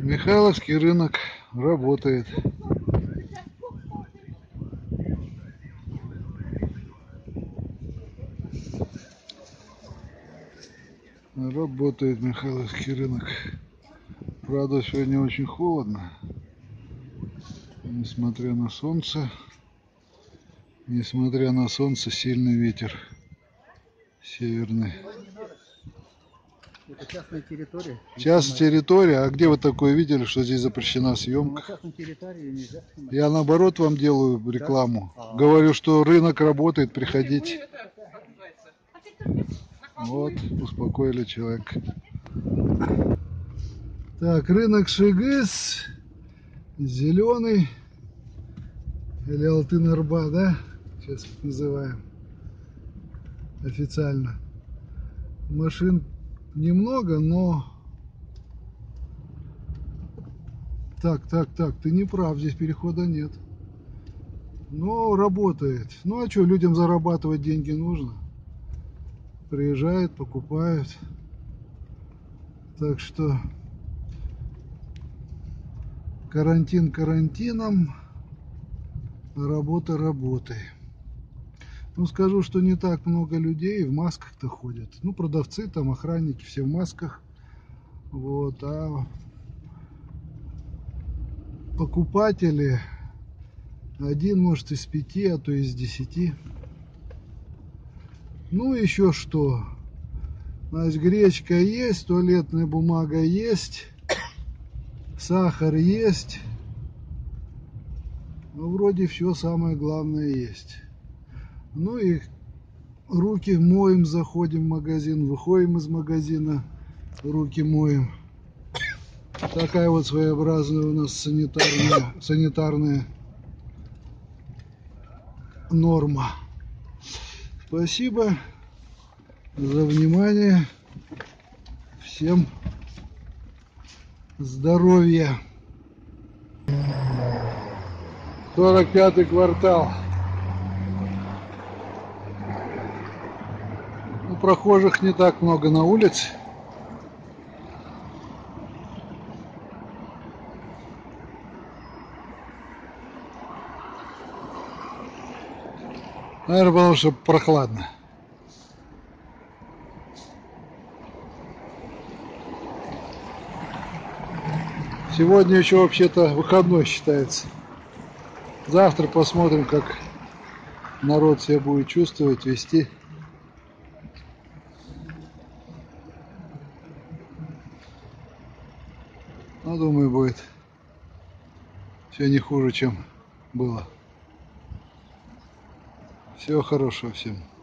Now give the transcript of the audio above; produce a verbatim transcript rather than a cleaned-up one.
Михайловский рынок работает. Работает Михайловский рынок. Правда, сегодня очень холодно. Несмотря на солнце. Несмотря на солнце, сильный ветер северный. Это частная территория. Частная территория. А где вы такое видели, что здесь запрещена съемка? Ну, на частной территории нельзя снимать. Я наоборот вам делаю рекламу. Да? Говорю, что рынок работает, приходите. Вот, успокоили человека. Так, рынок Шигыс. Зеленый. Или Алтын-Арба, да? Сейчас называем официально. Машин немного, но... Так, так, так, ты не прав, здесь перехода нет. Но работает. Ну а что, людям зарабатывать деньги нужно? Приезжают, покупают. Так что карантин карантином, работа работой. Ну, скажу, что не так много людей в масках-то ходят. Ну, продавцы, там, охранники, все в масках. Вот, а покупатели один, может, из пяти, а то из десяти. Ну, еще что? Значит, гречка есть, туалетная бумага есть, сахар есть. Ну, вроде все самое главное есть. Ну и руки моем, заходим в магазин, выходим из магазина, руки моем. Такая вот своеобразная у нас санитарная, санитарная норма. Спасибо за внимание. Всем здоровья. сорок пятый квартал. Ну, прохожих не так много на улице. Наверное, потому что прохладно. Сегодня еще вообще-то выходной считается. Завтра посмотрим, как народ себя будет чувствовать, вести. Ну, думаю, будет все не хуже, чем было. Всего хорошего всем.